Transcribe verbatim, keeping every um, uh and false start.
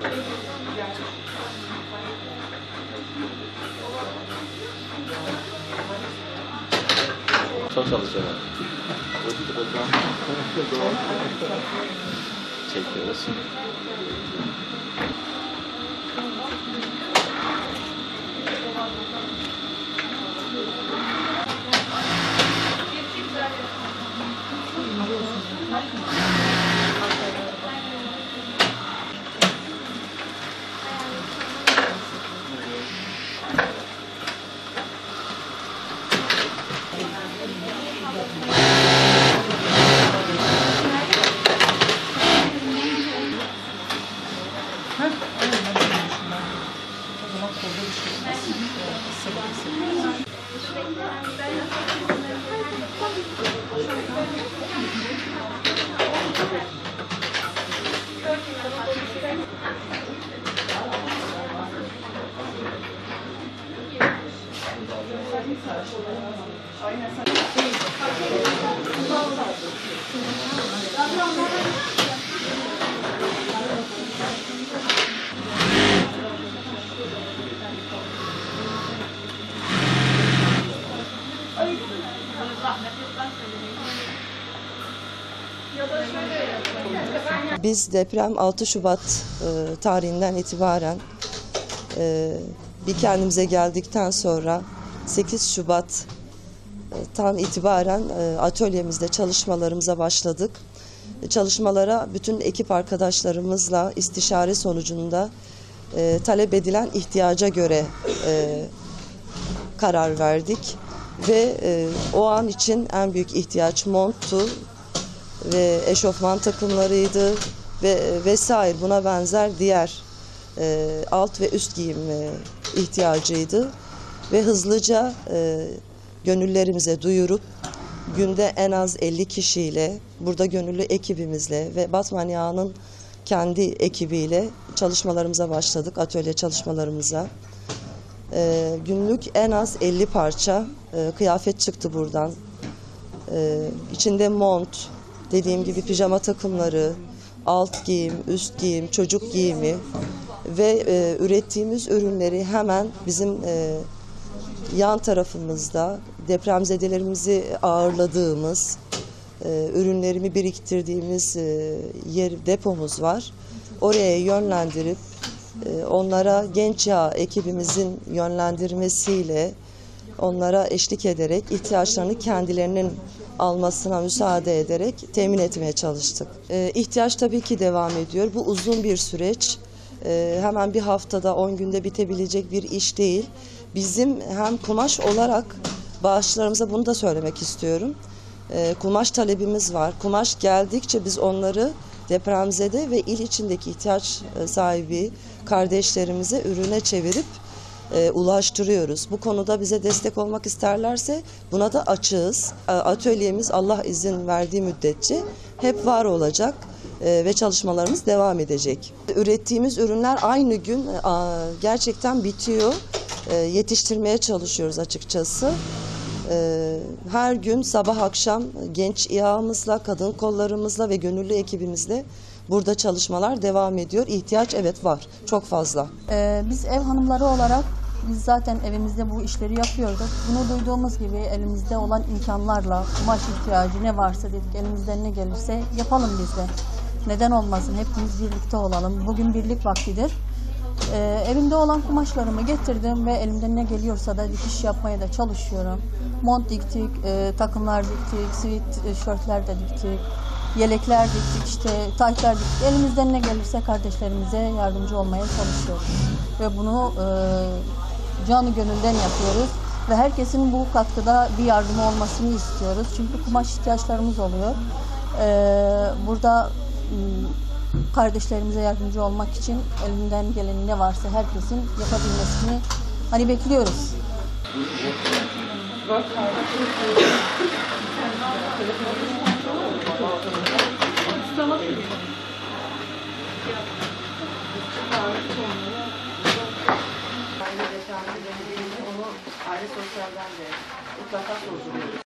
Çok çalışıyorlar. Çekiyoruz. Biz deprem altı Şubat e, tarihinden itibaren e, bir kendimize geldikten sonra sekiz Şubat'tan itibaren e, atölyemizde çalışmalarımıza başladık. Çalışmalara bütün ekip arkadaşlarımızla istişare sonucunda e, talep edilen ihtiyaca göre e, karar verdik. Ve e, o an için en büyük ihtiyaç monttu ve eşofman takımlarıydı ve vesaire buna benzer diğer e, alt ve üst giyim e, ihtiyacıydı. Ve hızlıca e, gönüllerimize duyurup günde en az elli kişiyle, burada gönüllü ekibimizle ve Batman Yağı'nın kendi ekibiyle çalışmalarımıza başladık, atölye çalışmalarımıza. E, günlük en az elli parça e, kıyafet çıktı buradan. E, içinde mont, dediğim gibi pijama takımları, alt giyim, üst giyim, çocuk giyimi ve e, ürettiğimiz ürünleri hemen bizim e, yan tarafımızda depremzedelerimizi ağırladığımız, e, ürünlerimi biriktirdiğimiz e, yer depomuz var. Oraya yönlendirip e, onlara Genç Yağ ekibimizin yönlendirmesiyle onlara eşlik ederek ihtiyaçlarını kendilerinin almasına müsaade ederek temin etmeye çalıştık. Ee, ihtiyaç tabii ki devam ediyor. Bu uzun bir süreç. Ee, hemen bir haftada, on günde bitebilecek bir iş değil. Bizim hem kumaş olarak bağışçılarımıza bunu da söylemek istiyorum. Ee, kumaş talebimiz var. Kumaş geldikçe biz onları depremzede ve il içindeki ihtiyaç sahibi kardeşlerimize ürüne çevirip E, ulaştırıyoruz. Bu konuda bize destek olmak isterlerse buna da açığız. Atölyemiz Allah izin verdiği müddetçe hep var olacak e, ve çalışmalarımız devam edecek. Ürettiğimiz ürünler aynı gün a, gerçekten bitiyor. E, yetiştirmeye çalışıyoruz açıkçası. E, her gün sabah akşam genç İHA'mızla, kadın kollarımızla ve gönüllü ekibimizle burada çalışmalar devam ediyor. İhtiyaç evet var. Çok fazla. Ee, biz ev hanımları olarak biz zaten evimizde bu işleri yapıyorduk. Bunu duyduğumuz gibi elimizde olan imkanlarla kumaş ihtiyacı ne varsa dedik elimizden ne gelirse yapalım biz de. Neden olmasın? Hepimiz birlikte olalım. Bugün birlik vaktidir. Ee, evimde olan kumaşlarımı getirdim ve elimden ne geliyorsa da dikiş yapmaya da çalışıyorum. Mont diktik, e, takımlar diktik, sweatshirtler de diktik. Yelekler diktik, işte taytlar diktik. Elimizden ne gelirse kardeşlerimize yardımcı olmaya çalışıyoruz. Ve bunu e, canı gönülden yapıyoruz. Ve herkesin bu katkıda bir yardımı olmasını istiyoruz. Çünkü kumaş ihtiyaçlarımız oluyor. E, burada e, kardeşlerimize yardımcı olmak için elinden gelen ne varsa herkesin yapabilmesini hani bekliyoruz. Aile sosyalden de mutlaka sorguluyoruz.